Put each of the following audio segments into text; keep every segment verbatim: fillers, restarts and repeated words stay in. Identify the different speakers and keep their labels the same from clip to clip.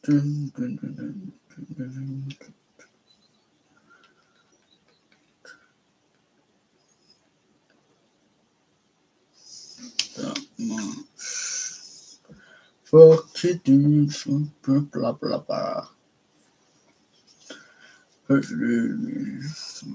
Speaker 1: Dun, dun, dun, dun, dun, dun, dun. That much. Fuck to do, blah blah blah blah. Let's do this.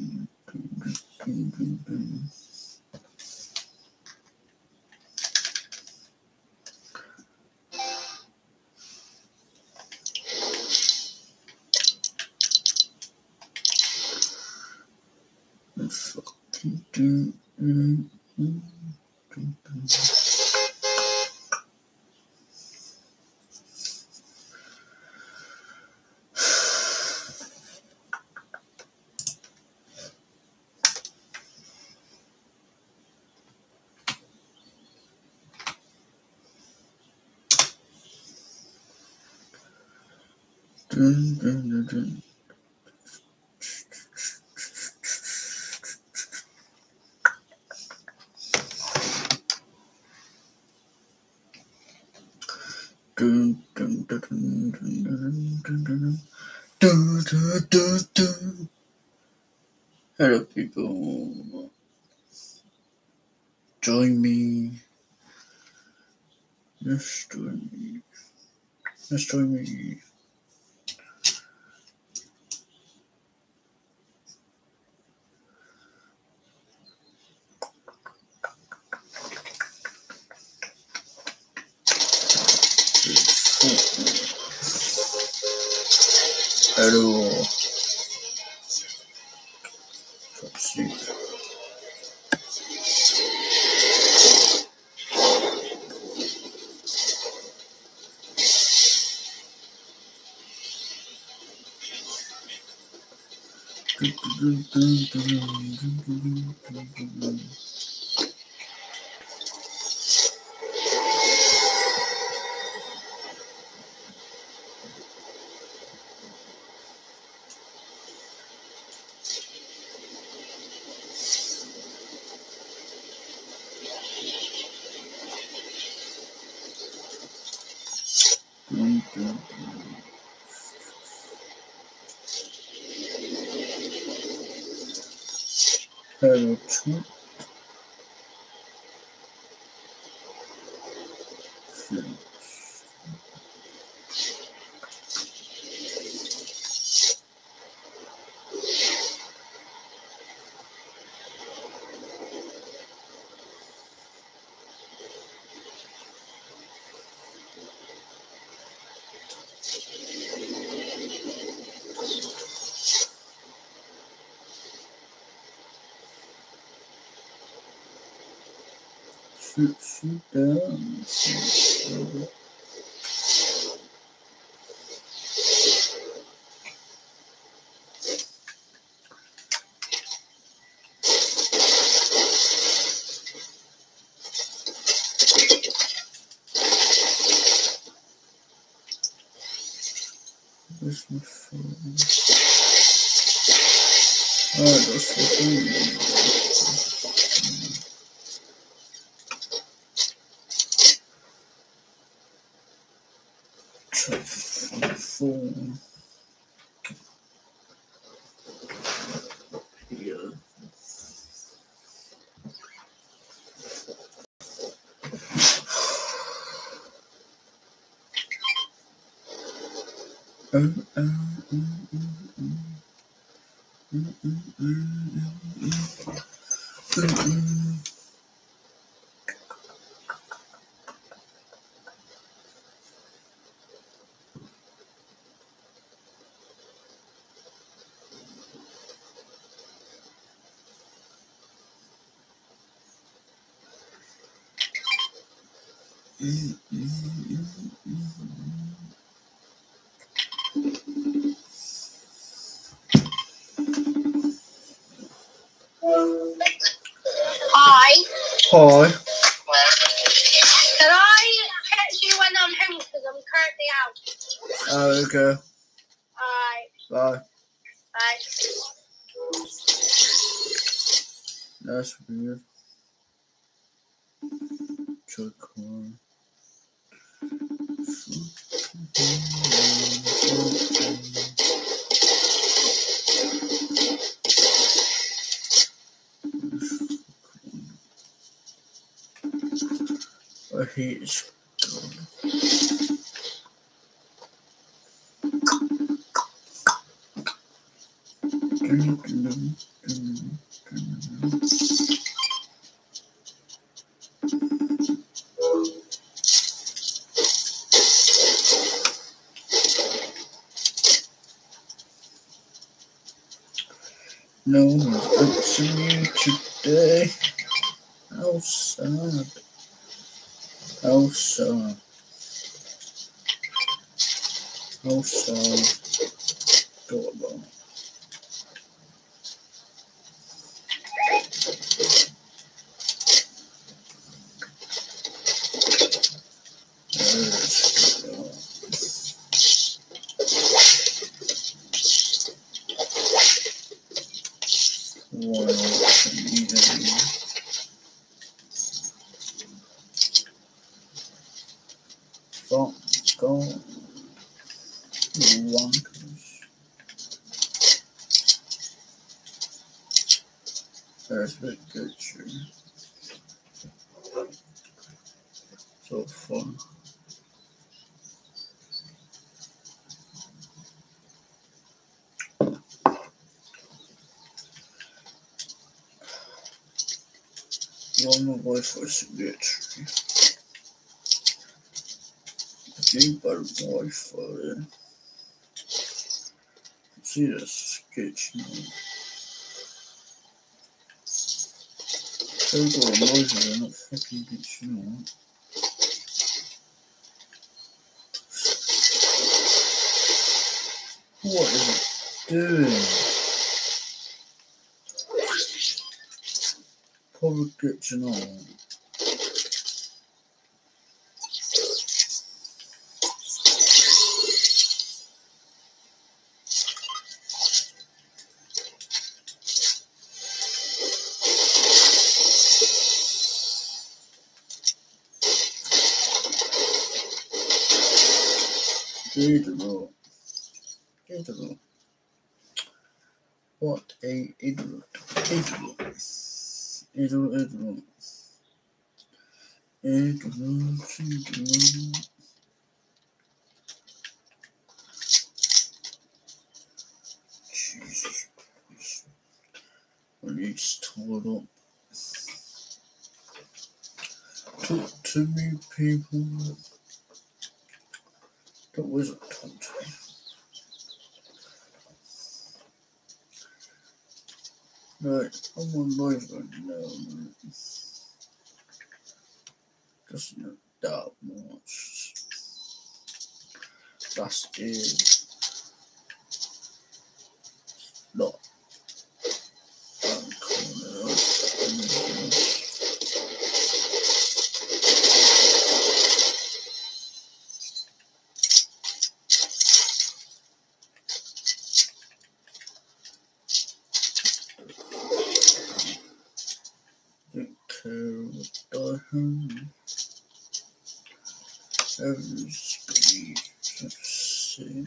Speaker 1: Let's fucking do. Mm, mm, mm, mm. Dun, dun, dun, dun. Dun, dun, dun, dun, dun, dun, dun, dun. Dun, dun, dun, dun. Hello, people. Join me. Let's join me. Let's join me. Hello. Drop sleep. Dun, dun, dun, dun, dun, dun, dun, dun, dun. Dun, dun, dun. Hello, chat. Sit, sit down. Sit down. Where's my phone? Oh, that's the phone. Check my phone. Here. Oh, oh, oh, oh, oh. Mm, mm, mm, mm, mm. Mm, mm. Mm, mm, mm, mm.
Speaker 2: Hi.
Speaker 1: Hi.
Speaker 2: Can I text you when I'm home because I'm currently out?
Speaker 1: Oh, okay.
Speaker 2: Alright.
Speaker 1: Bye.
Speaker 2: Bye.
Speaker 1: That's weird. Check on. I hate it. No one's answering you today. How sad. How sad. How sad. Adorable. There's the girl. Well, immediately. Fuck, go. You wankers. There's the picture. So fun. Run away for signature. Big bad Wi-Fi. See this sketch now. They've got a noise and not fucking bitch, you know. What is it doing? Public kitchen on. Idiot. Idiot. What a idiot. Idiot. Idiot, idiot. Idiot, idiot. Jesus Christ. I need to toilet up. Talk to me, people. That wasn't talk to me. Right, I'm on live right now. Just not that much. That's it. Not. I'm calling it out. Don't care what I have. Every speed. Let's see.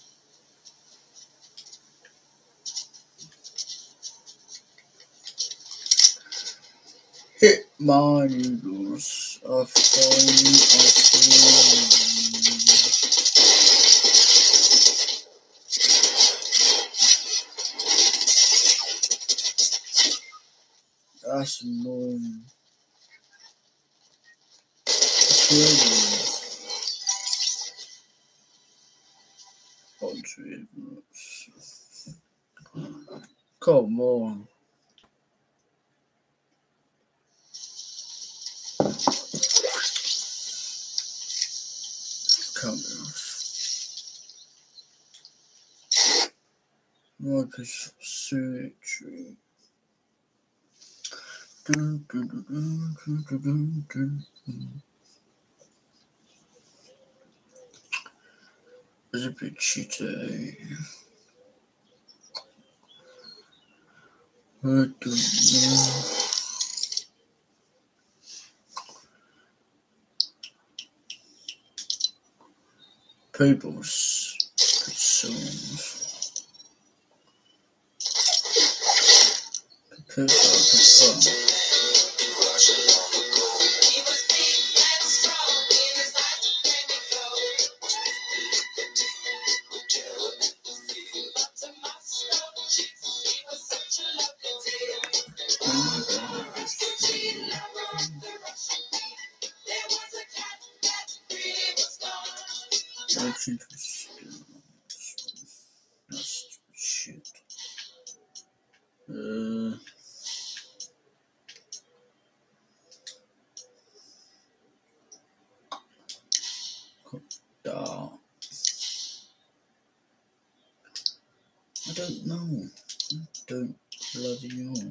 Speaker 1: Hit my noodles. I find I find. That's annoying. Come on. Cameras. Marcus surgery. It's a bit cheaty. I don't know. people's concerns. People are That's interesting. That's shit. Uh, uh, I don't know. I don't bloody know.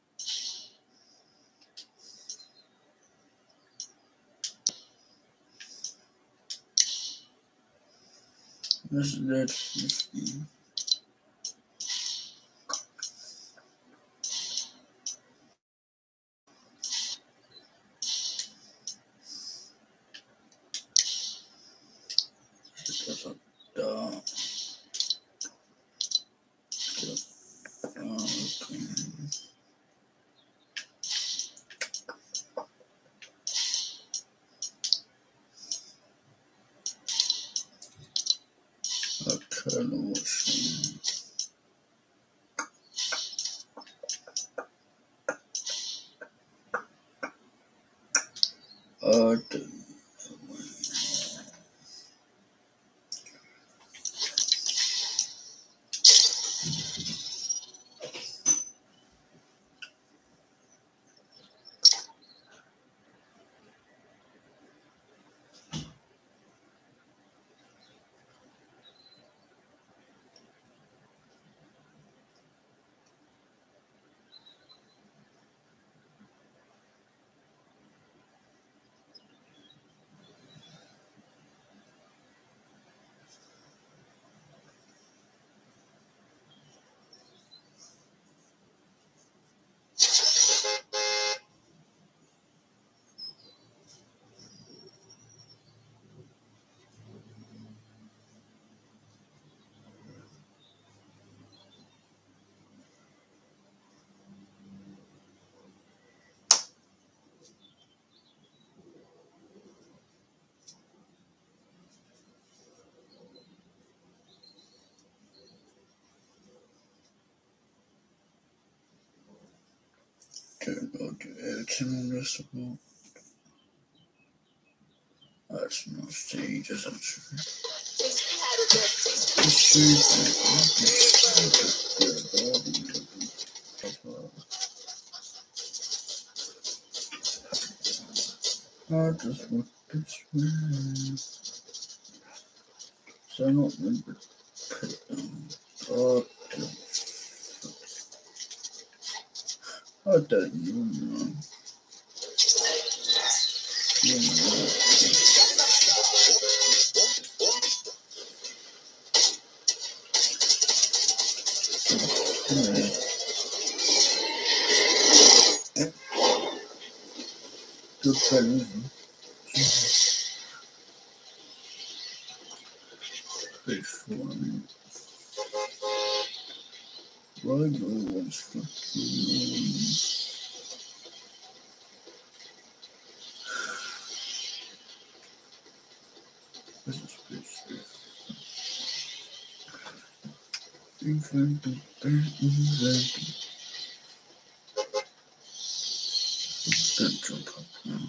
Speaker 1: This is that. Da, okay, motion. Uh, don't know, editing on this one. That's not stages, actually. I just want this one. So I'm not going to put them. Oh, I don't even know. Good feminism. Very funny. Why do I want fucking This is basically invented and invented. Don't jump up now.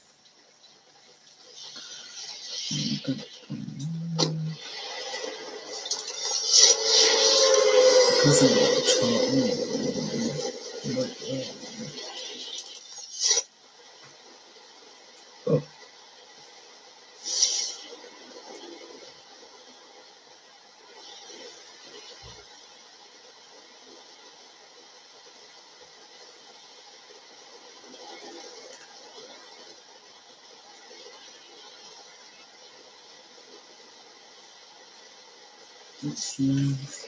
Speaker 1: Because of what's going on. Like, oh. It's nice.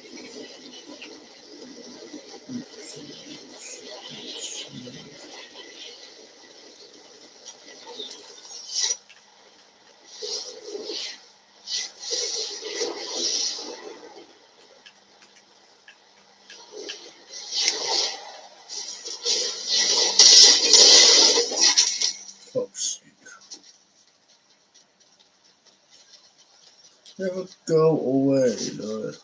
Speaker 1: Never go away, Lord.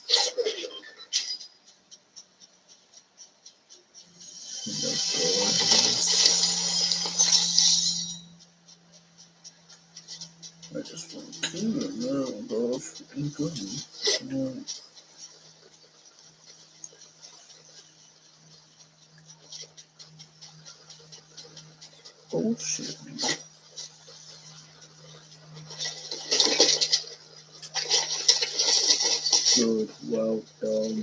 Speaker 1: I just want to kill it now, go freaking good. No. Bullshit. Good, well done.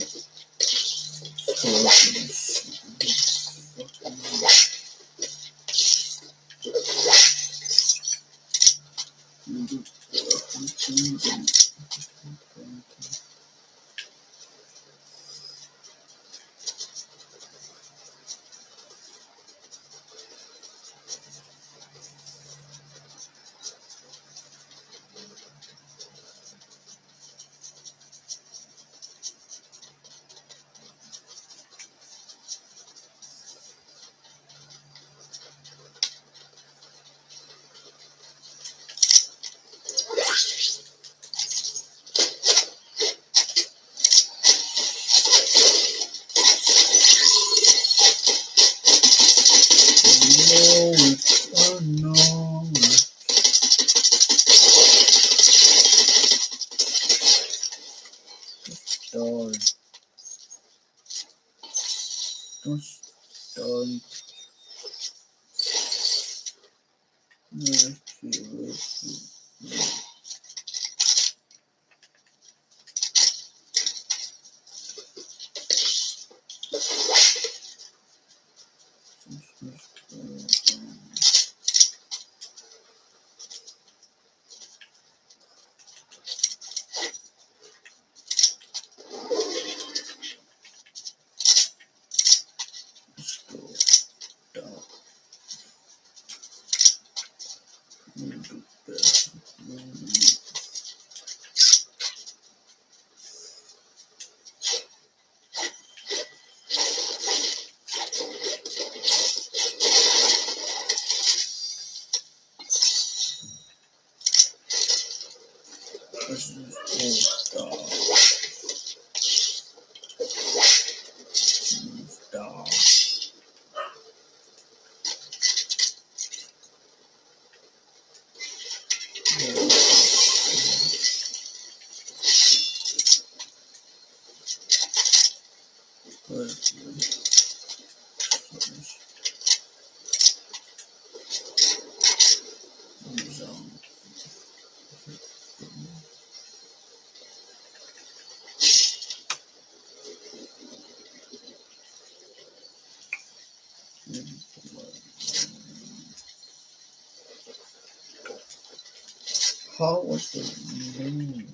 Speaker 1: How was the name?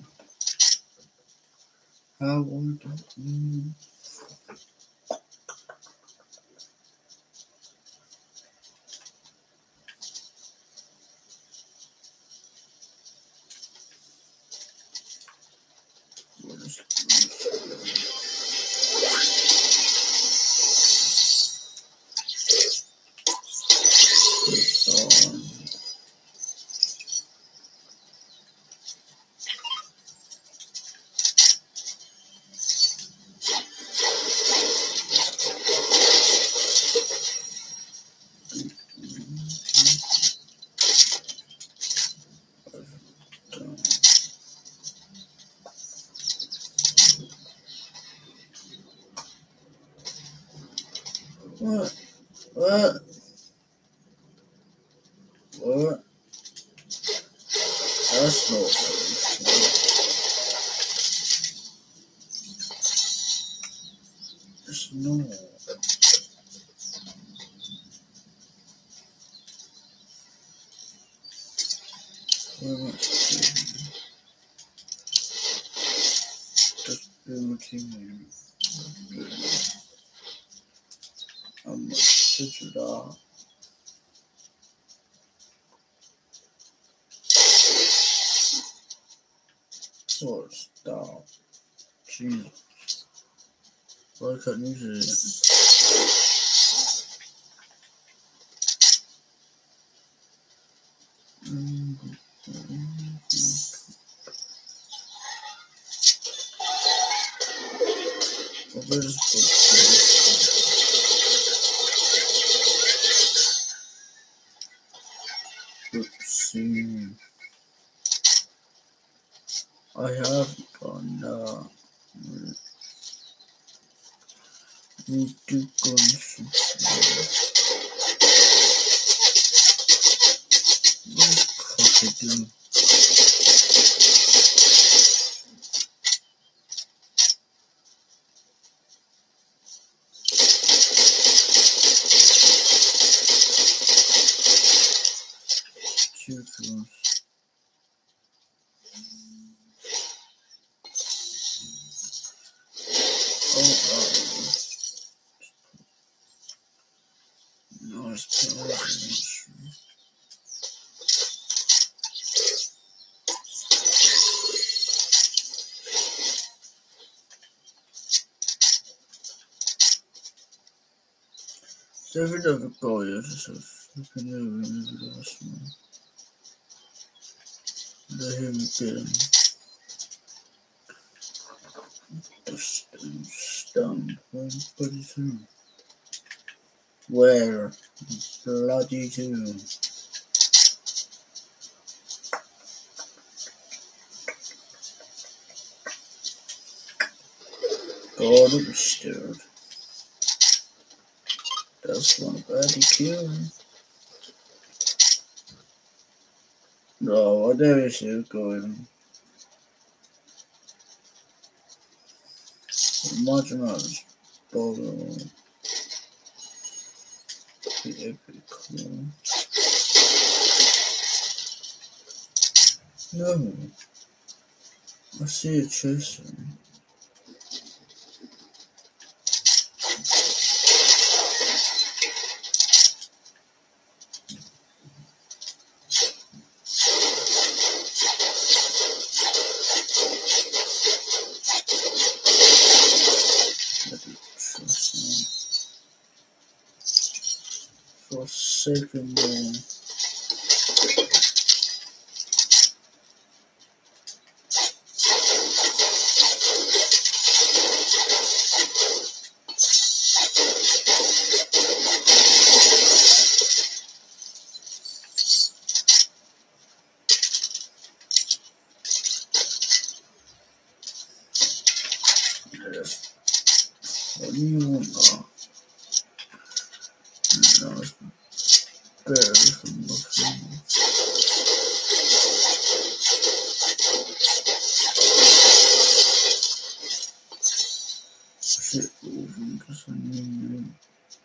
Speaker 1: How was the name? What? What? What? That's not very It's not. Very much just building I'm digital. Or stop. Gee. Why can't you use it? Where's the Oopsie. I have gone now. Need to concentrate. What to do? Too close. Oh, oh. Nice balance. Så vill jag väl börja så jag kan överleva som det är mycket stand pretty soon. Where bloody too. God, it was stirred. That's one bloody kill. No, there is a going. Imagine us bottle the epic cool. No, I see a chest. For a second more. Yes. What do you want now? No, it's better from nothing. Shit, because I need you.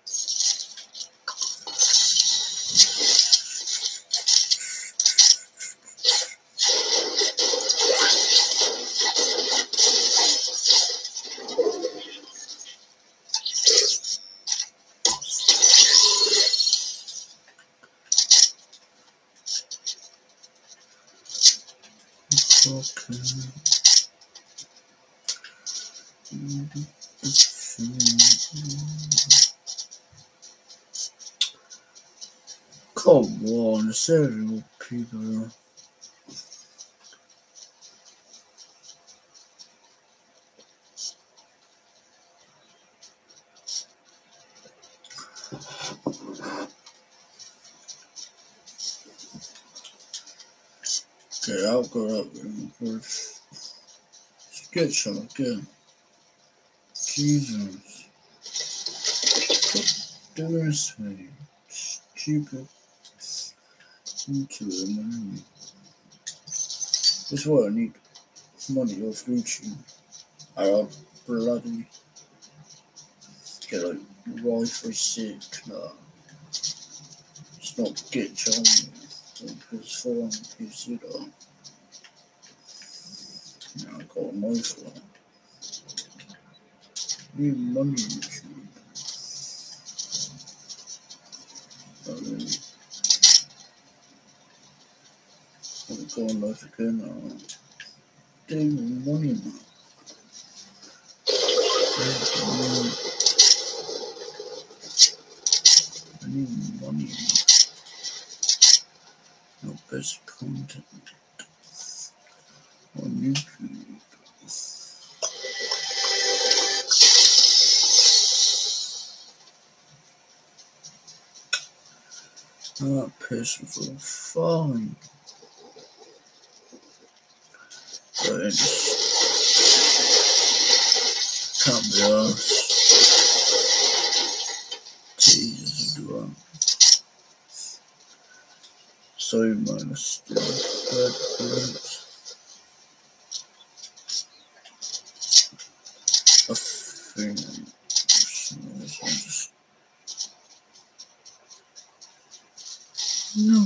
Speaker 1: Okay. Come on, several people. Okay, I'll go up and first. Let's get some again. Jesus. Stop doing something stupid into the money. This is what I need money off YouTube. I'll bloody get like Wi-Fi sick. Nah. It's not get John. It's for P C though. Now I got a nice one. Need money YouTube. Um, I'm going live again now. Do money now. I need money. No best content on YouTube. That patient's all fine. But it just can't be arsed. Jesus as well. So minus still third points. I think just no.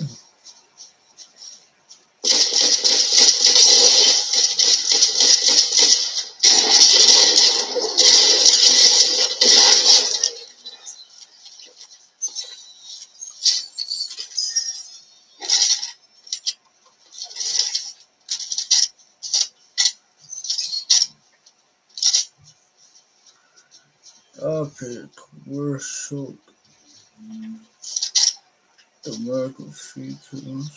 Speaker 1: Okay, commercial. The American features.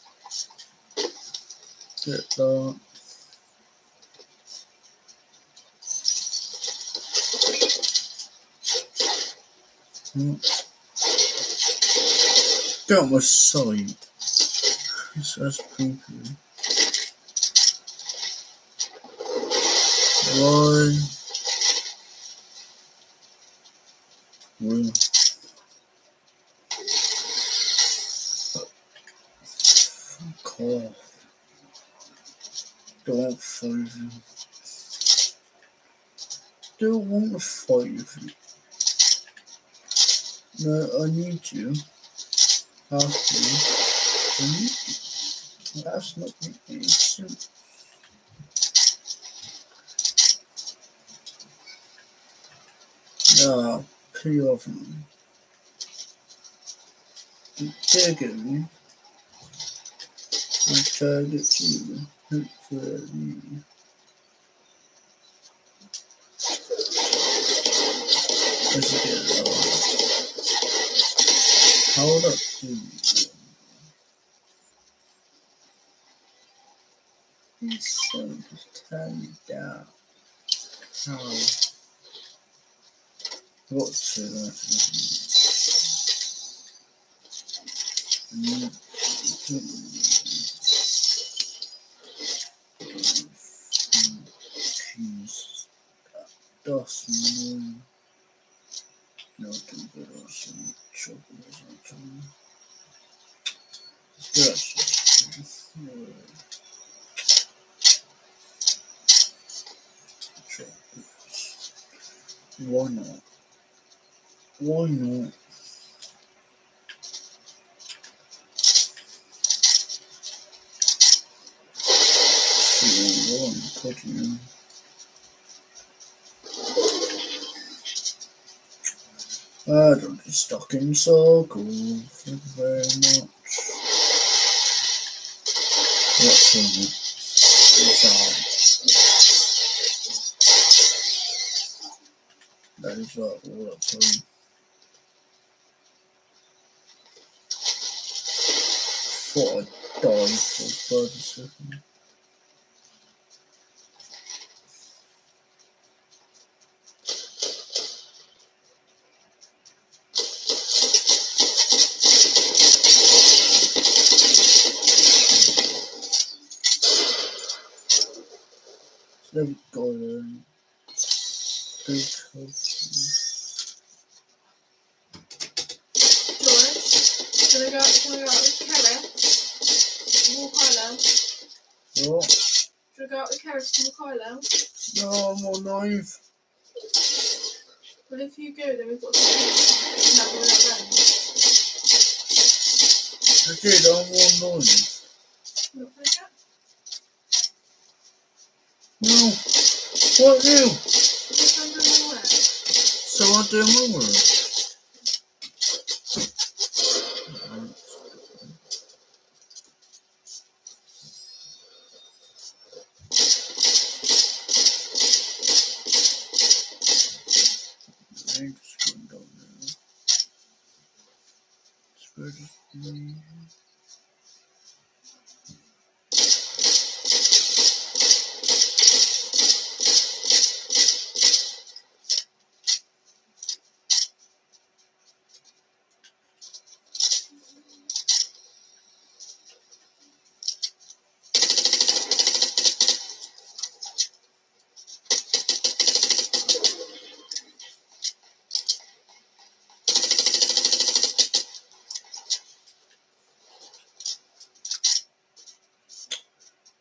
Speaker 1: Get that. Hmm. Get on my side. It says people. Why? Well. Fuck off. Don't fight you. Don't want to fight with you. No, I need you. Have to. I need you. That's not making any sense. Nah, pay off me. You target me. I target you. Hopefully. Let's get it on. Hold up, dude. These sons just turn me down. How? What's it? Jesus. That's annoying. No, I can get on some trouble or something. That's just why not? Why not? One, cooking. I don't get stuck in circles. Thank you very much. What's in it? What's that? That is like all that's home. Thought I'd die for thirty seconds. There we go then. Big house.
Speaker 3: George, can I go, can I go out with Kelly? Walk Island?
Speaker 1: What?
Speaker 3: Should I go out with Kelly to Walk Island?
Speaker 1: No, I'm on knife.
Speaker 3: Well, if you go, then we've got to no, we're not going.
Speaker 1: I did, I'm on knife.
Speaker 3: Not for the cat?
Speaker 1: No. What new?
Speaker 3: Just under my way.
Speaker 1: So I do my work.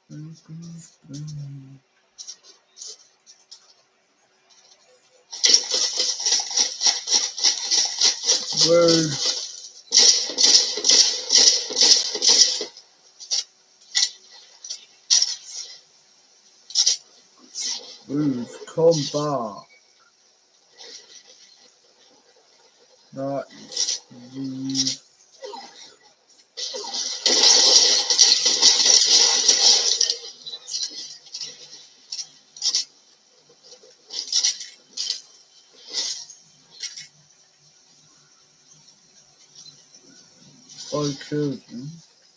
Speaker 1: Word. Rude, come back. That is rude. I killed him.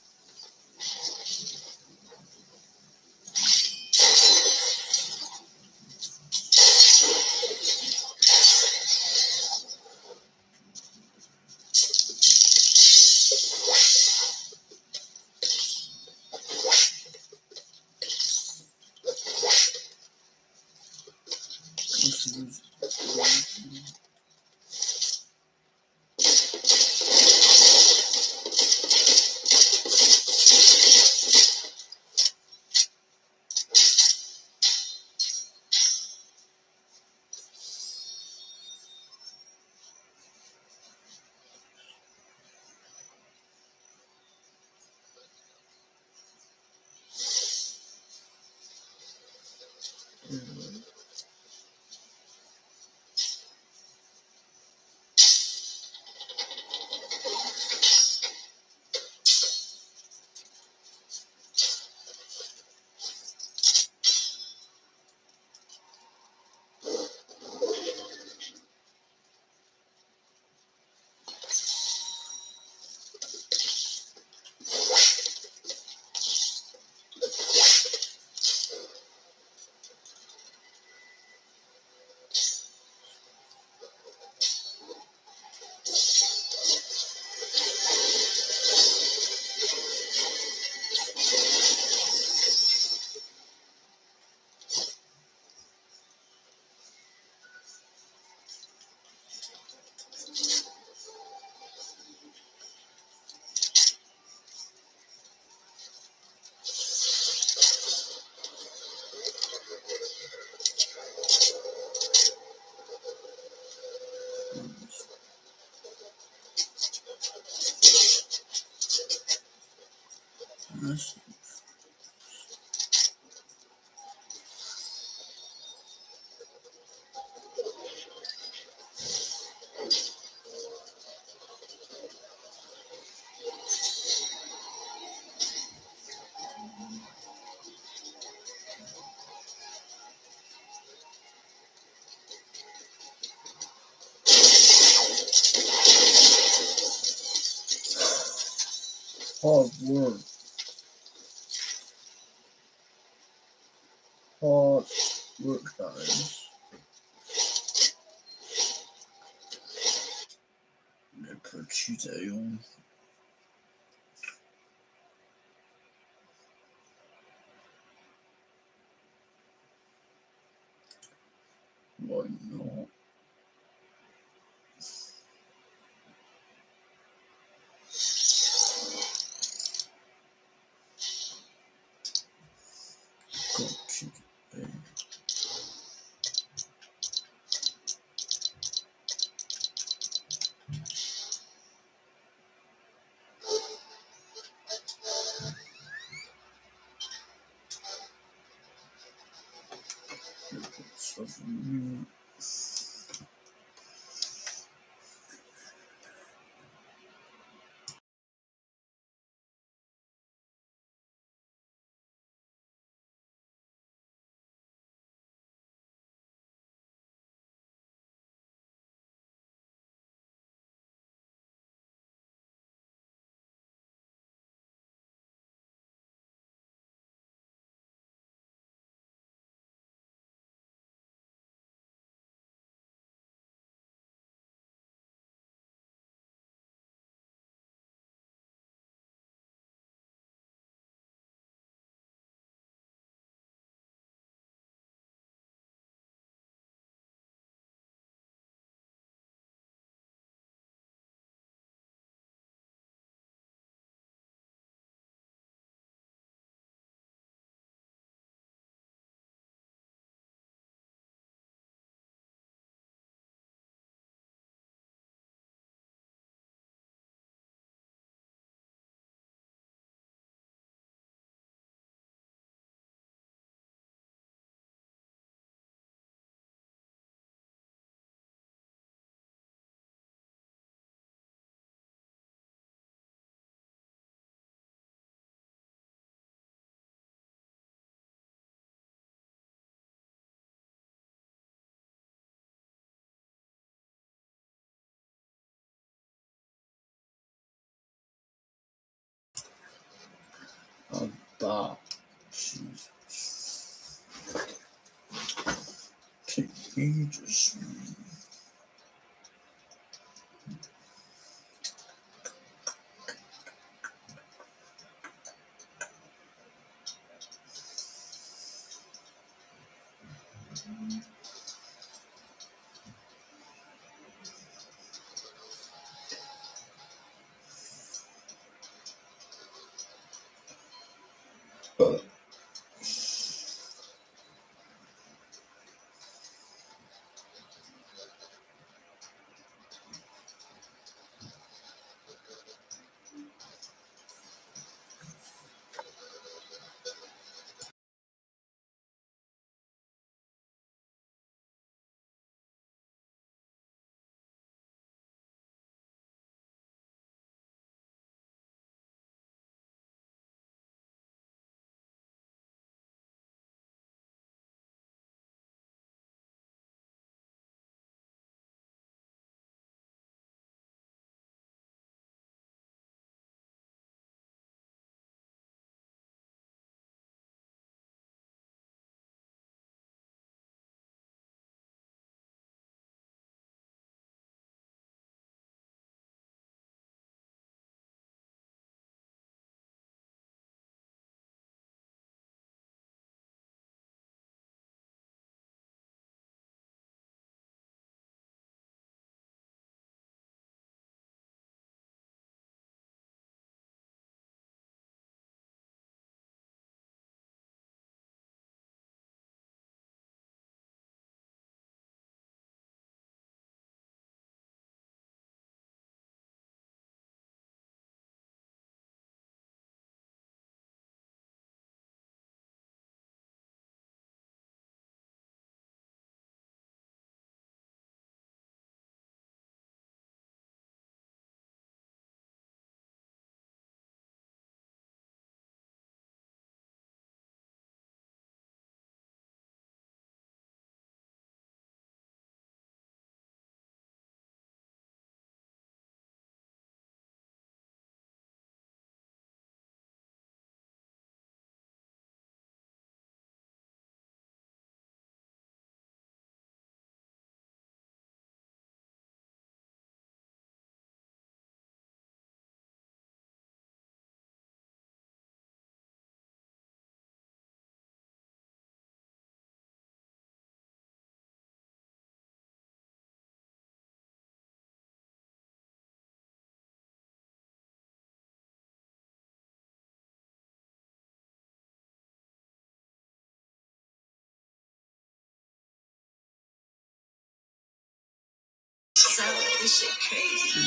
Speaker 1: This is nice. Hard work. Hard work, that is. I'm gonna put today on. Why not? Got today. Stuff in Stop. Jesus. Take ages, man. Uh.
Speaker 4: So this shit crazy.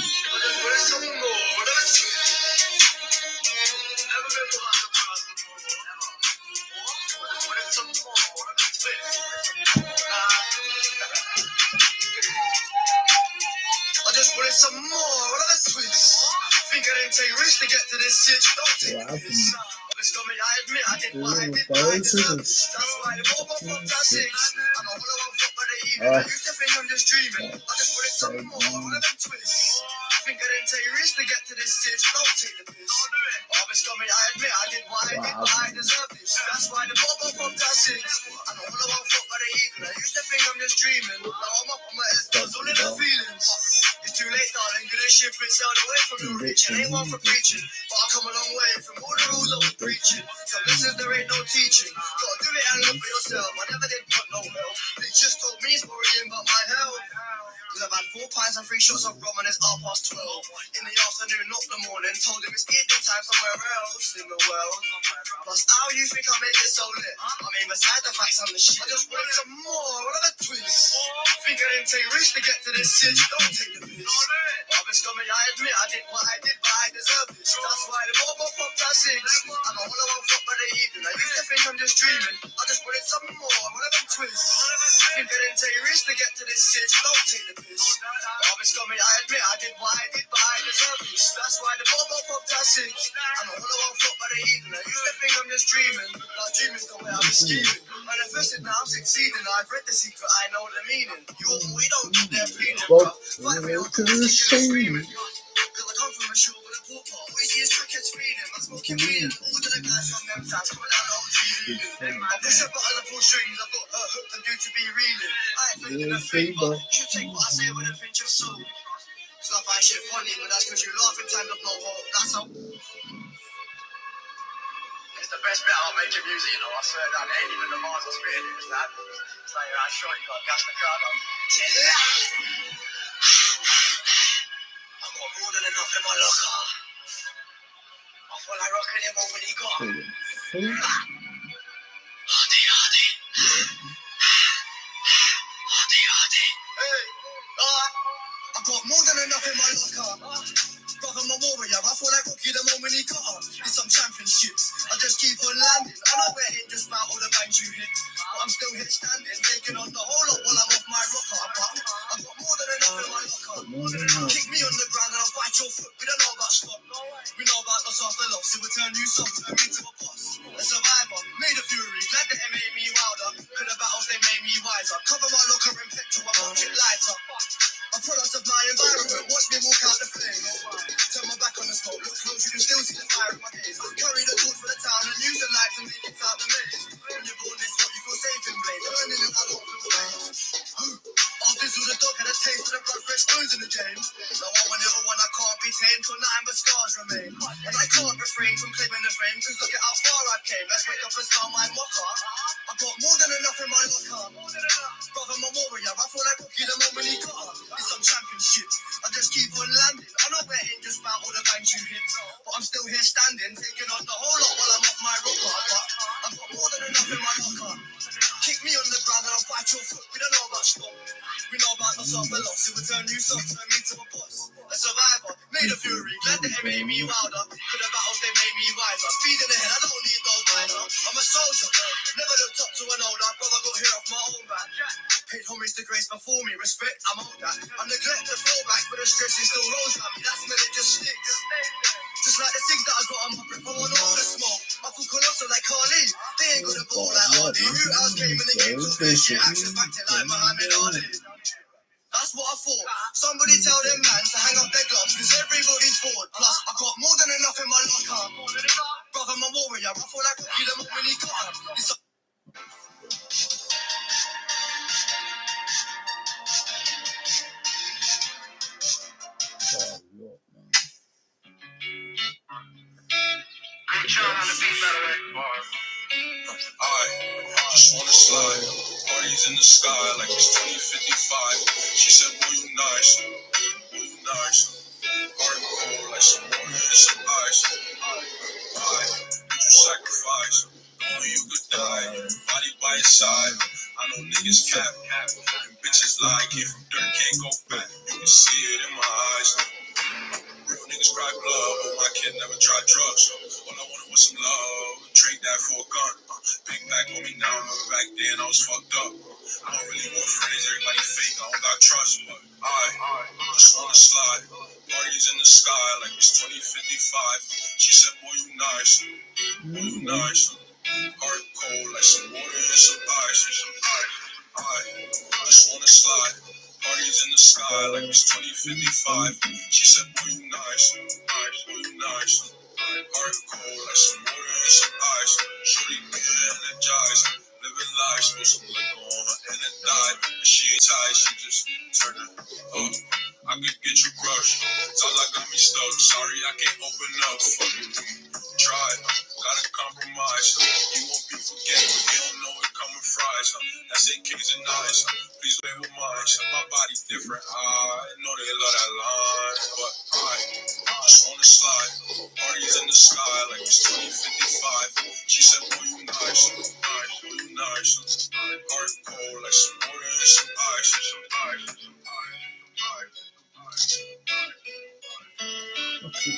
Speaker 4: I just wanted some more. What are the sweets? Think I didn't take risks to get to this shit. Don't take this. I admit I did what I did, but I deserve it. That's why the more pop up that six. I'm a hollow one foot by the evening. I used to think I'm just dreaming. I just wanted some more. One of them twists. Think I didn't take risks to get to this shit. Don't take the piss. I've been scummy. I admit I did what I did, but I deserve this. That's why the more pop up that six. I'm a hollow one foot by the evening. I used to think I'm just dreaming. Now I'm up on my ass, all in the feelings. It's too late, darling. Good ship and sailed away from your reach. And ain't one for preaching, but I come a long way from all the rules I was preaching. So listen, there ain't no teaching. Gotta do it and look for yourself. I never did put no help. They just told me it's worrying about my health. Cause I've had four pints and three shots of rum and it's half past twelve. In the afternoon, not the morning. Told him it's evening time somewhere else in the world. Plus, how you think I make it so lit? I mean, besides the facts I'm the shit. I just want some more. What are the twists? Think I didn't take risks to get to this shit. Don't take the piss. I've been scummy. I admit I did what I did, but I deserve this. That's why the ball pop up at six. I'm a hollow one foot by the evening. I used to think I'm just dreaming. I just wanted some more. What are the twists? Think I didn't take risks to get to this shit. Don't take the piss. I've been scummy. I admit I did what I did, but I deserve this. That's why the ball pop up at six. I'm a hollow one foot by the evening. I used to think I'm just dreaming. Now dreaming's the way I've been scheming. Manifested, now I'm succeeding. I've read the secret. I know the meaning. You all we don't get there pleading, bro. Fight me on the screaming. Cause I come from a shore with a poor part. We see his crickets feeding. I'm smoking weed. All of the guys from them times, put down O G. I push up buttons and pull strings, I've got her hooked and due to be reeling. I ain't thinking a favor, you should take what I say with a pinch of salt. Stuff I shit funny, but that's cause you laugh in times of no hope. That's how. It's the best bit about making music, you know. I swear that ain't even the bars I'm spitting, it's that. It's like, I'm sure you got gas the crowd on. I've got more than enough in my locker. I feel like rocking him over the got. Hardy, hardy. Hardy, hardy. Hey, uh, I've got more than enough in my locker. Brother, my warrior, I feel like Rocky the moment he got up. It's some championships, I just keep on landing. I know it ain't just about all the bangs you hit, but I'm still here standing, taking on the whole lot while I'm off my rocker. But I've got more than enough in my locker. Kick me on the ground and I'll bite your foot. We don't know about stop. We know about loss after loss. It will turn you soft, turn me to a boss. A survivor, made a fury, glad that it made me wilder. Could have battles, they made me wiser. Cover my locker in petrol, I watch it lighter. A product of my environment, watch me walk out the flames. Turn my back on the smoke, look close, you can still see the fire in my gaze. Carry the torch for the town and use the light to make it out the maze. When you're born this hot, you feel safe in blaze. Burning and I don't feel pain. I'll fizzle the dog and a taste of the blood, fresh bones in the game. Now I want it all when I can't be tamed, till nothing but scars remain. And I can't refrain from claiming the fame, cause look at how far I came. Let's wake up and start my mocker. I got more than enough in my locker. Brother, my warrior, I feel like Rocky the moment he got up. It's some championships, I just keep on landing. I know it ain't just about all the bangs you hit, but I'm still here standing, taking on the whole lot while I'm off my rocker. But I've got more than enough in my locker. Kick me on the ground and I'll bite your foot. We don't know about stop. We know about the suffer loss. It will turn you soft, turn me to a boss. A survivor, made a fury, glad that it made me wilder. Could have battles, they made me wiser. Speeding ahead, I don't need no rider. I'm a soldier, never looked up to an older. Brother got here off my own back. Paid homage to grace before me, respect, I'm on that. I neglect the throwback, but the stress is still rolls at me. That smell, it just sticks. Just like the things that I got on my grip, I want all the smoke. I feel colossal like Carly. They ain't got a ball like Hardy. Who else came in the game to play shit? Actions backed it like Muhammad Ali. That's what I thought. Somebody tell them man to hang up their gloves, cause everybody's bored. Plus, I got more than enough in my locker. Brother, my warrior, I feel like Rocky the moment he got up. It's a I just wanna slide. Parties in the sky like it's twenty fifty-five. She said, boy, you nice. Boy, you nice. Heart cold like some water and some ice. Why would you sacrifice? Knowing you could die. Body by your side. I know niggas cap. And bitches lie. Came from dirt, can't go back. You can see it in my eyes. Real niggas cry blood, but my kid never tried drugs. All I wanted was some love. Trade that for a gun. Uh, big back on me now. Remember back then I was fucked up. I don't really want friends. Everybody fake. I don't got trust, but I just wanna slide. Parties in the sky like it's twenty fifty-five. She said, boy, you nice. Boy, you nice. Heart cold like some water and some ice. I just wanna slide. Parties in the sky like it's twenty fifty-five. She said, boy, you nice. Boy, you nice. Heart cold like some water and some ice. Shorty being energized. Living life, spill some liquor on her and it died. And she ain't tired, she just turned it up. I could get you crushed. Tell I got me stuck. Sorry, I can't open up. Fuck it. Try. Gotta compromise. You won't be forgetting. You don't know it coming fries. That's eight kings and nines. Please play with mine. My body different. I know they love that line. But I just wanna slide. Parties in the sky like it's twenty fifty-five. She said, boy, you nice. Nice. Boy, you nice. Heart cold like some water and some ice. Some ice. Some ice. Okay.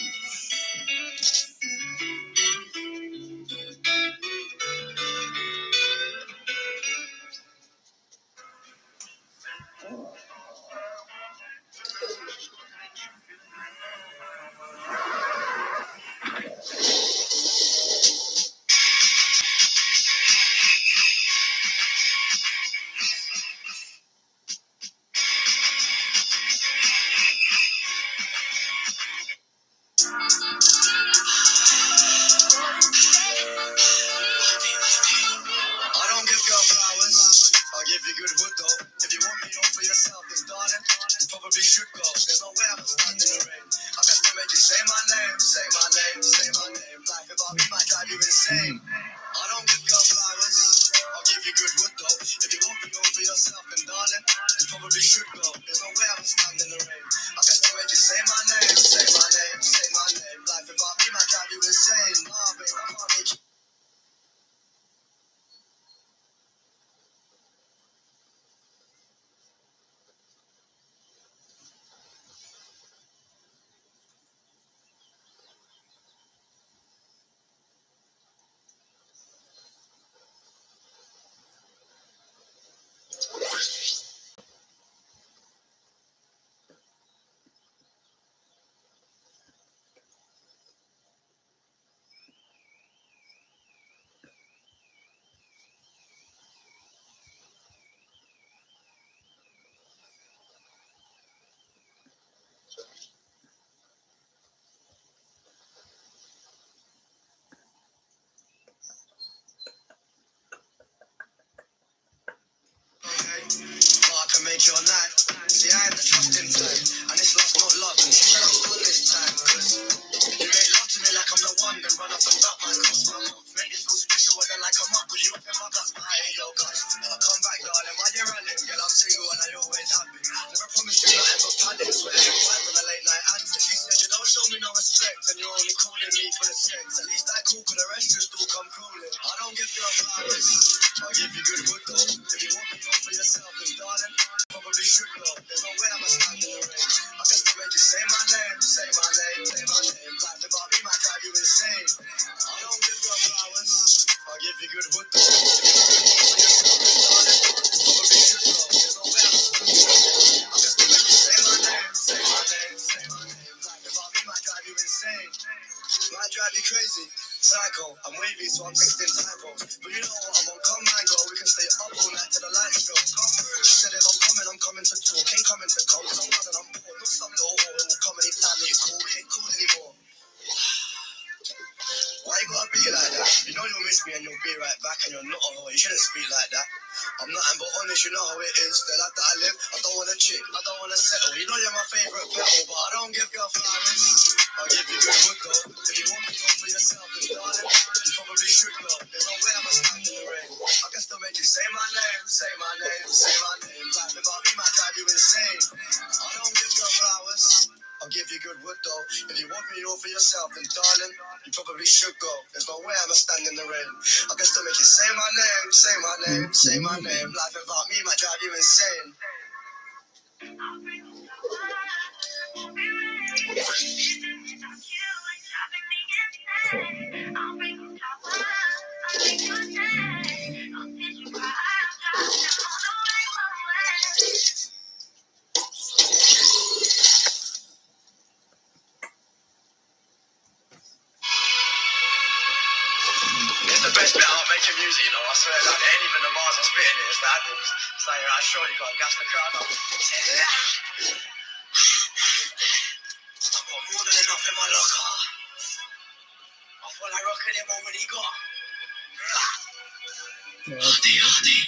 Speaker 4: probably should go. There's no way I'm stand in the rain. I best to make you say my name, say my name, say my name. Life without me might drive you insane. I don't give girl flowers, I'll give you good wood though. If you won't be going for yourself, then darling, you probably should go. There's no way I'm stand in the rain. I best to make you say my name, say my name, say my name. Life without me might drive you insane. Nah, babe, I can't make you. Make your night. See, I had the trust in time, and it's lost, not love. And she said I'm still this time, cause you make love to me like I'm the one, then run up and back my cost my mouth. Make it feel special, well, then like I'm up, cause you up in my guts, but I ain't your guts. I'll come back, darling, while you're running, girl, I'm single and I always have been. Never promised you nothing but padding, swear you five on a late night answer. She said you don't show me no respect, and you're only calling me for the sex. At least I call, for the rest just all come crawling. I don't give you a flowers, I'll give you good wood though. If you want me on for yourself, then darling, probably should go. There's no way I'm a stand in the rain. I best to make you say my name, say my name, say my name. Life without me might drive you insane. I don't give you flowers, I'll give you good wood though. If you want me for yourself, then darling, probably should go. There's no way I'm a stand in the rain. I best to make you say my name, say my name, say my name. Life without me might drive you insane. Might drive you crazy. Psycho, I'm wavy, so I'm texting typos. But you know what, I'm on come and go. We can stay up all night till the lights show. She said if I'm coming, I'm coming to talk. Ain't coming to go, cause I'm running, I'm bored. Not some little whore who will come anytime that you call. We ain't cool anymore. Why you gotta be like that? You know you'll miss me and you'll be right back, and you're not a whore. You shouldn't speak like that. I'm nothing but honest, you know how it is. The life that I live, I don't want a chick, I don't want to settle. You know you're my favourite petal, but I don't give girl flowers. I'll give you good wood though. If you want me to go for yourself, then darling, you probably should go. There's no way I'm a stand in the rain. I can still make you say my name, say my name, say my name. Life without me might drive you insane. I don't give girl flowers, I'll give you good wood though. If you want me all for yourself, then darling, you probably should go. There's no way I'm a stand in the rain. I can still make you say my name, say my name, say my name. Life without me might drive you insane. It's the best bit about making music, you know. I swear, like, it ain't even the bars I'm spitting it. It's the albums. It's like, right, sure, you got to gas the crowd up. I've got more than enough in my locker. I feel like rocking him on when he got. Hardy, hardy.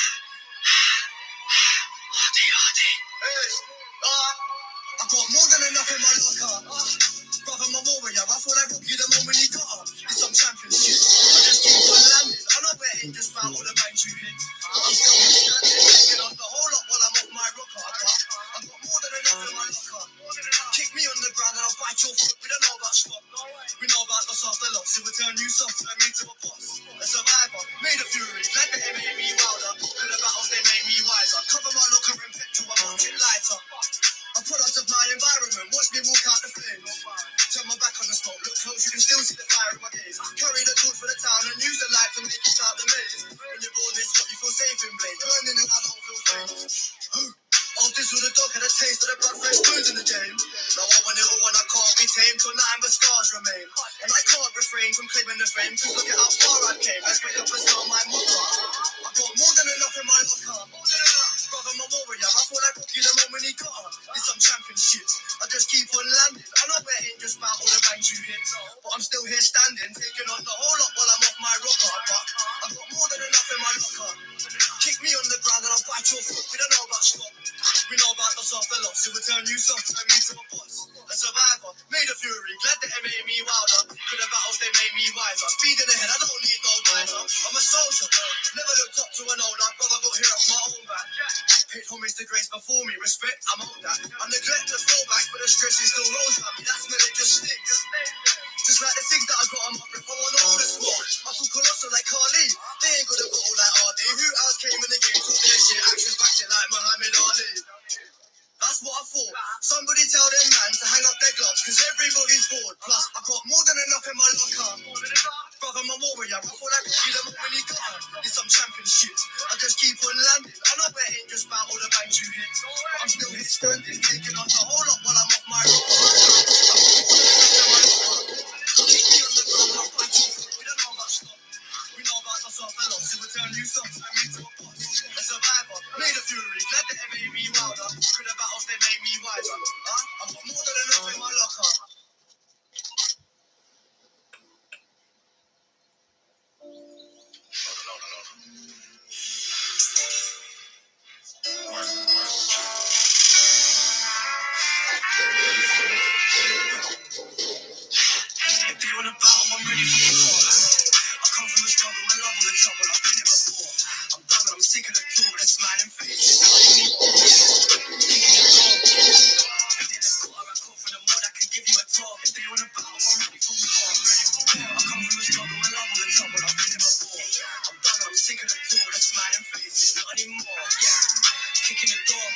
Speaker 4: Hardy, hardy. Hey, uh, I've got more than enough in my locker. Uh, brother, my warrior, I feel like Rocky the moment he got her. It's some championship. I just keep on landing. I know where it just found all the bangs you hit. I'm still standing, taking on the whole lot while I'm off my rocker. I've got more than enough in my locker. Kick me on the ground and I'll bite your foot. We don't know about stop. We know about loss after loss. It will turn you soft, turn me to a boss. A survivor, made of fury. Let the enemy made me wilder. Through the battles they made me wiser. Cover my locker in petrol, I watch it lighter. A product of my environment, watch me walk out the flames. Turn my back on the smoke, look close, you can still see the fire in my gaze. Carry the torch for the town and use the light to make it out the maze. When you're born this, what you feel safe in blaze. Burning and I don't feel safe. I'll dizzle the dog and a taste of the blood fresh spoons in the game. Now I want it all and I can't be tamed till nothing but scars remain. And I can't refrain from claiming the fame, cause look at how far I came. Let's pick up and start my mother. I got more than enough in my locker. Brother, my warrior, I feel like Rocky the moment he got her. It's some championships, I just keep on landing. I know where it just about all the bangs you hit, but I'm still here standing, taking on the whole lot while I'm off my rocker. But I've got more than enough in my locker. Kick me on the ground and I'll bite your foot. We don't know about stop. We know about loss after loss. It will turn turn you soft, turn me to a boss. A survivor, made a fury, glad that it made me wilder. Good the battles, they made me wiser. Speeding ahead, I don't need no visor. I'm a soldier, never looked up to an older brother, got here off my own back. Paid homage to grace before me, respect, I'm on that. I neglect the throwback, but the stress is still rolls on me. That's when it just sticks. Just like the things that I got on my grip, I want all the smoke. I feel colossal like Carly. They ain't got a bottle like R D. Who else came in the game, took their shit, actions back it like Muhammad Ali. That's what I thought. Somebody tell them man to hang up their gloves, cause everybody's bored. Plus, I got more than enough in my locker. Brother, I'm a warrior, I feel like you them up when you got her. It's some championships, I just keep on landing. I know it ain't just about all the bangs you hit, but I'm still hit standing, taking on the whole lot while I'm off my rock. Keep me on the ground, I'm going to we don't know about stop. We know about ourselves fellows, so we turn you soft, turn me to a boss. A survivor, made a fury, glad that it made me wilder. Through the battles, they made me wiser. Huh? I've got more than enough in my locker. If you want a battle, I'm ready for war. I come from the struggle and love all the trouble. I've been here before. I'm done and I'm sick of the tour with a smiling face. I call for the mud, I can give you a talk. If they want a battle, I'm ready for war. I come from the struggle and love all the trouble. I've been here before. I'm done and I'm sick of the tour with a smiling face. Not anymore, yeah. Kicking the door.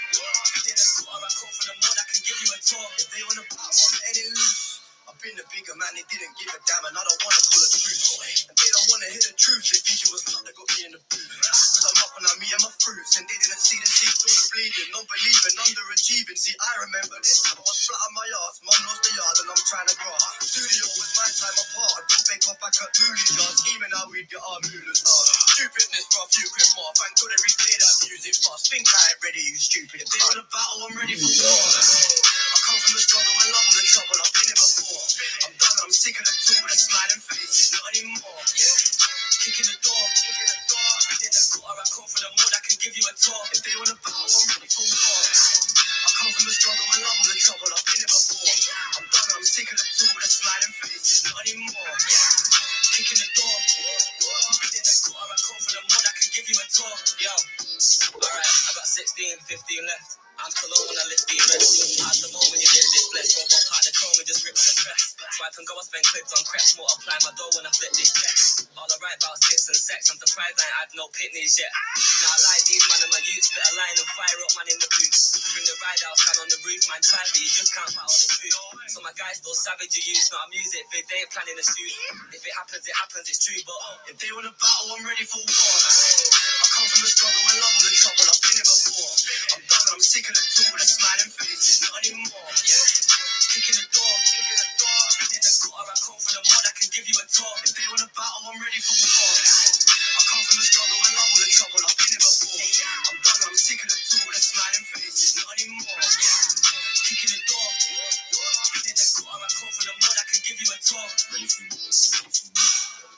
Speaker 4: I call for the mud, I can give you a talk. If they want a battle, I'm letting it loose. I've been the bigger man, they didn't give a damn, and I don't wanna call the truth. And they don't wanna hear the truth, they think it was luck that got me in the booth. Cause I'm up and I'm me and my fruits, and they didn't see the seeds, all the bleeding, non-believing, underachieving. See, I remember this, I was flat on my ass, mum lost the yard, and I'm trying to grow. Studio was my time apart, don't bake off back at Mooley's yard, scheming how we'd get our moolahs hard. Stupidness for a few quid more, thank God every day that music fast. Think I ain't ready, you stupid. If they want a battle, I'm ready for war. I come from the struggle and love all the trouble, I've been here before. I'm done and I'm sick of the tour with a smiling face. Not anymore, yeah. Kicking the door, kicking the door. In the gutter, I call for the mud, I can give you a talk. If they want a battle, I'm ready for war. I come from the struggle and love all the trouble, I've been here before. I'm done and I'm sick of the tour with a smiling face. Not anymore, yeah. Kicking the door. In the gutter, I call for the mud, I can give you a talk. Yo, alright, I got sixteen, fifteen left. I'm still on when I lift the rest. At the moment you get this blessed, roll one part the chrome and just rip the press. Swipe and go, I spend clips on creps, multiply my dough when I flip this check. All I write about tits and sex, I'm surprised I ain't had no pitneys yet. Now I like these man in my youth, spit a line and fire up man in the booth. Bring the ride out, stand on the roof, man private, you just can't fight on the booth. So my guys still savage, you use not a music vid, they ain't planning a shoot. If it happens, it happens, it's true, but if they want a battle, I'm ready for war. I come from the struggle and love all the trouble, I've been here before. I'm done and I'm sick of the tour with a smiling face. Not anymore, yeah. Kicking the door, kicking the door. In the gutter, I call for the mud, I can give you a talk. If they want a battle, I'm ready for war. I come from the struggle and love all the trouble, I've been here before. I'm done and I'm sick of the tour with a smiling face. Not anymore, yeah. Kicking the door. In the gutter, I call for the mud, I can give you a talk. Ready for war.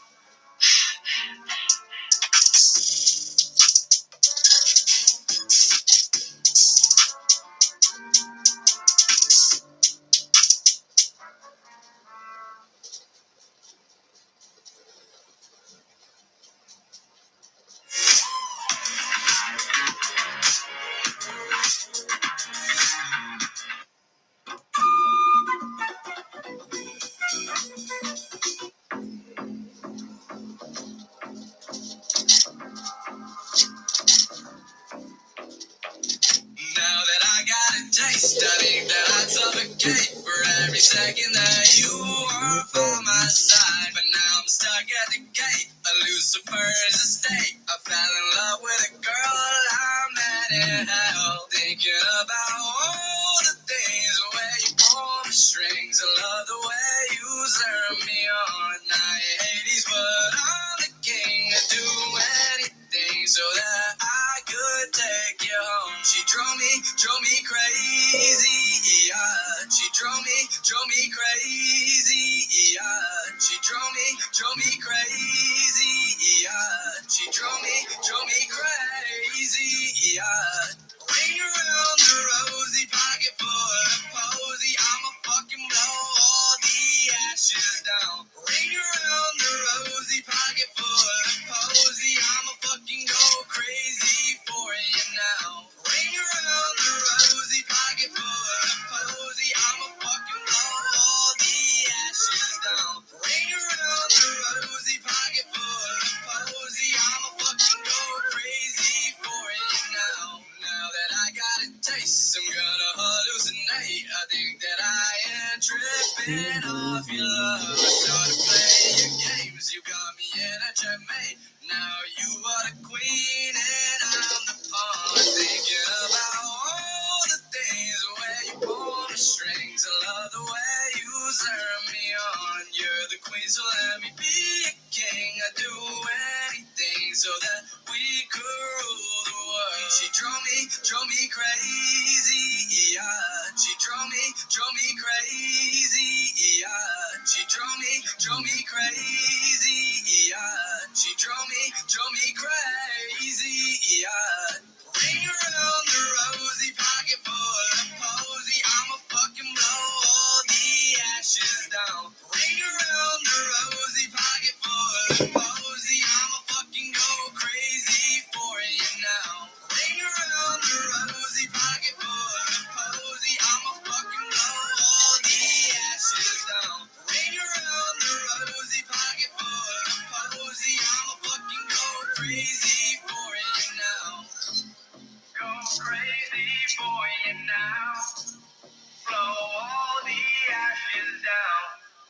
Speaker 4: Studying that I suffocate for every second that you were on my side. But now I'm stuck at the gate, a Lucifer's estate. I fell in love with a girl I met in hell. Thinking about all the things where you pull the strings. I love the way you serve me on night eighties, but I'm the king. I do anything so that I could take you home. She drove me, drove me crazy. Yeah. She drove me, drove me crazy. Yeah. She drove me, drove me crazy. Yeah. She drove me, drove me fed off your love. I started playing your games. You got me in a checkmate. Now you are the queen and I'm the pawn. Thinking about all the things where you pull the strings. I love the way you turn me on. You're the queen, so let me be a king. I'd do anything so that we could rule the world. She drove me, drove me crazy, yeah. She drove me, drove me crazy, yeah. She drove me, drove me crazy, yeah. She drove me, drove me crazy, yeah. Ring around the rosy, pocket full of posy. I'ma fucking blow all the ashes down. Ring around the rosy, pocket full of posy. I'ma fucking go crazy for you now. Ring around the rosy, pocket full of posy. I'ma fucking blow all the ashes down. Ring around the rosy, pocket full of posy. I'ma fucking go crazy for you now. Go crazy for you now. Blow all the ashes down.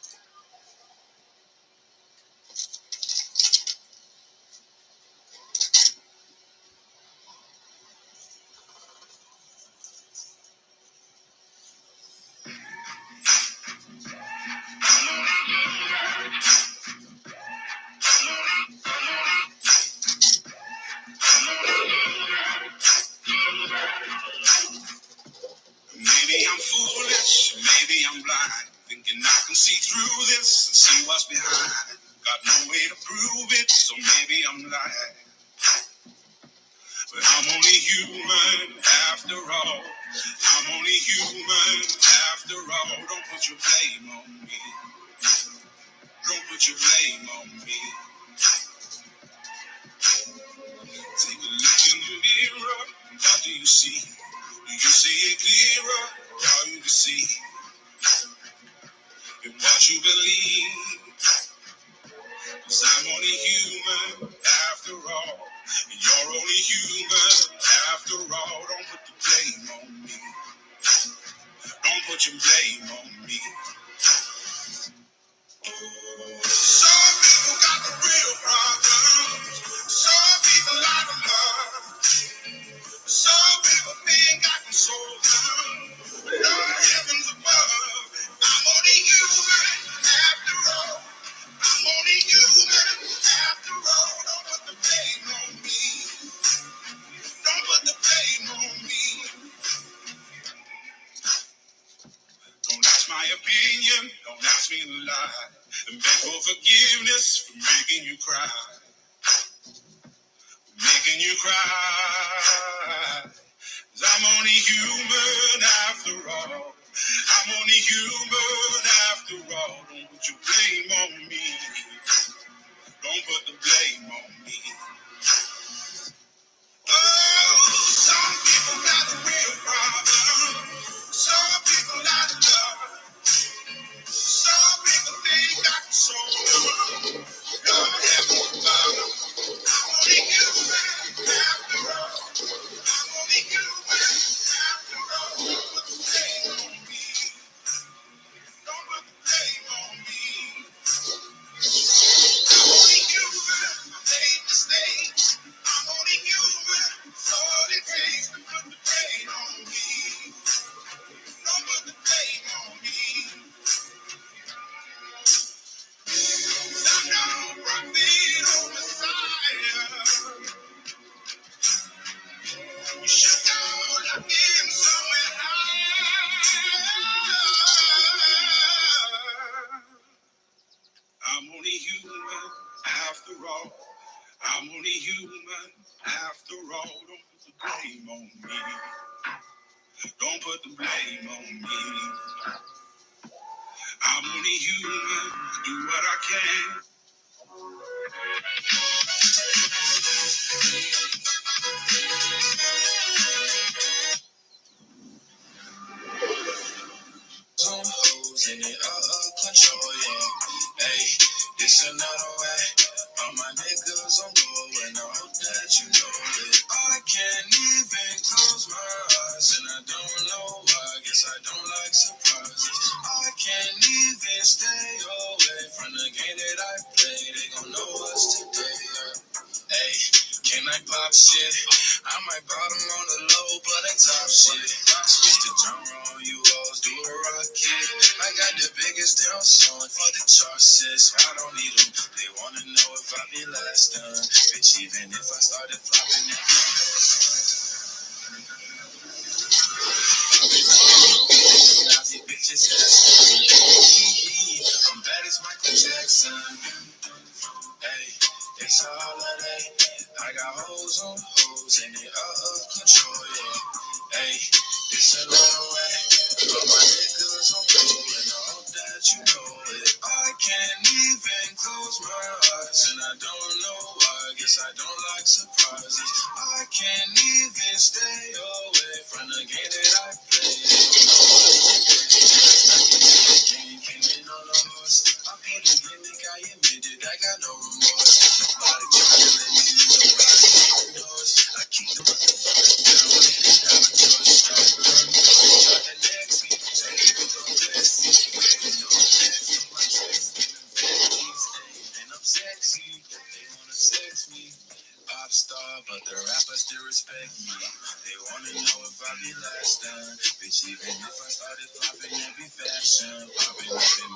Speaker 4: Maybe I'm foolish, maybe I'm blind, thinking I can see through this and see what's behind. Got no way to prove it, so maybe I'm lying. But I'm only human after all. I'm only human after all. Don't put your blame on me. Don't put your blame on me. Take a look in the mirror, what do you see? Do you see it clearer, or all you can see? In what you believe, 'cause I'm only human after all, and you're only human after all. Don't put the blame on me. Don't put your blame on me. Some people got the real problems. Some people out of love. Some people think I can solve them. But Lord, heavens above, I'm only human after all. I'm only human after all. Don't put the blame on me. Don't put the blame on me. Don't ask my opinion. Don't ask me to lie. And beg for forgiveness for making you cry. Making you cry. 'Cause I'm only human after all. I'm only human after all. Don't put your blame on me. Don't put the blame on me. Oh, some people got the real problem. Some people out of love. Some people think I can solve them. Lord, heaven above. I'm only human after all. I'm only human after all. Don't put the blame on me. Don't put the blame on me. I'm only human. I made mistakes. I'm only human. That's all it takes to put the blame on me. Don't put the blame on me. 'Cause I'm no prophet or Messiah. You should know I've been somewhere high. I'm only human after all. I'm only human after all. Don't put the blame on me. Don't put the blame on me. I'm only human. Do what I can. Some hoes in it, uh, control, yeah. Hey, this another way. All my niggas on go, and I hope that you know it. I can't even close my eyes, and I don't know why. I guess I don't like surprises. I can't even pop shit. I might bottom on the low, but I top shit. Switch the genre on you alls, do a rocket. I got the biggest damn song for the charts, sis. I don't need them. They wanna know if I be last done. Bitch, even if I started flopping it. Nazi bitches I'm bad as Michael Jackson. Hey, it's a holiday. I got hoes on hoes and they out of control, yeah. Hey, it's a long way. But my niggas on roll and I hope that you know it. I can't even close my eyes and I don't know why. Guess I don't like surprises. I can't even stay away from the game that I play. Came in on a horse. I put a gimmick, I admit it. I got no remorse. Nobody trying to let me do nobody indoors. I keep the motherfuckers down when they didn't have a choice. Try to next me, take it with the best. No offense, no my sex, and I'm sexy. They wanna sex me. Pop star, but the rappers still respect me. They wanna know if I be last done. Bitch, even if I started flopping every fashion, popping up in